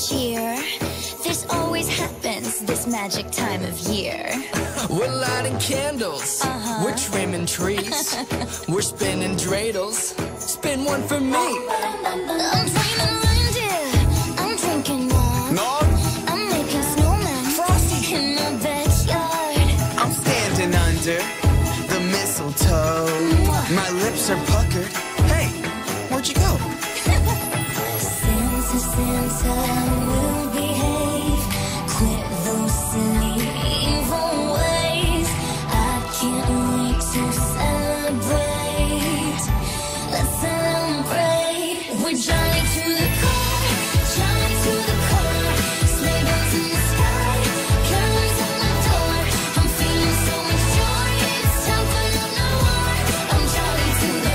cheer. This always happens this magic time of year. We're lighting candles, we're trimming trees, we're spinning dreidels. Spin one for me. I'm dreaming reindeer, I'm drinking wine. No, I'm making snowmen Frosty in my backyard. I'm standing under the mistletoe. My lips are puckered. Hey, where'd you go? Santa, Santa will behave. Quit those silly evil ways. I can't wait to celebrate. Let's celebrate. We're Johnny to the core, Johnny to the core. Sleigh bells in the sky, carols at my door. I'm feeling so much joy. It's time for love, no war. I'm Johnny to the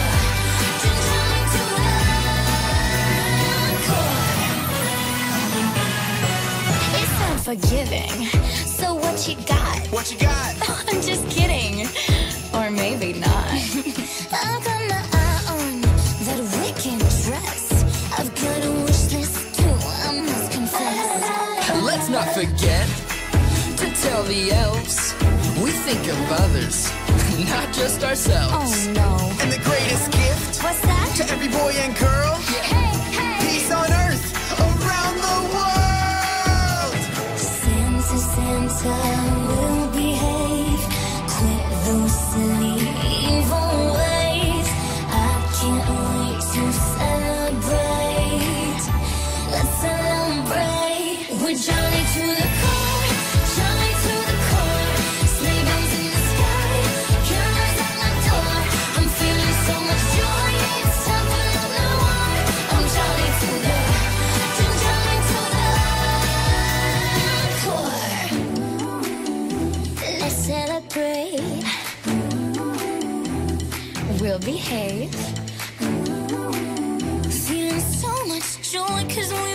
core. It's not forgiving. So what you got? What you got? I'm just kidding. Or maybe not. I've got my eye on that wicked dress. I've got a wish list too, I must confess. Let's not forget to tell the elves we think of others, not just ourselves. Oh no. And the greatest gift What's that? to every boy and girl, Hey, hey! peace on earth around the world. Santa, Santa will behave. Quit those silly evil ways. I can't wait to celebrate. Let's celebrate. We're Johnny to the core, Johnny to the core. Sleigh bells in the sky, carols at my door. I'm feeling so much joy. It's time for love, no war. I'm Johnny to the core. Let's celebrate. We'll behave. Feeling so much joy 'cause we're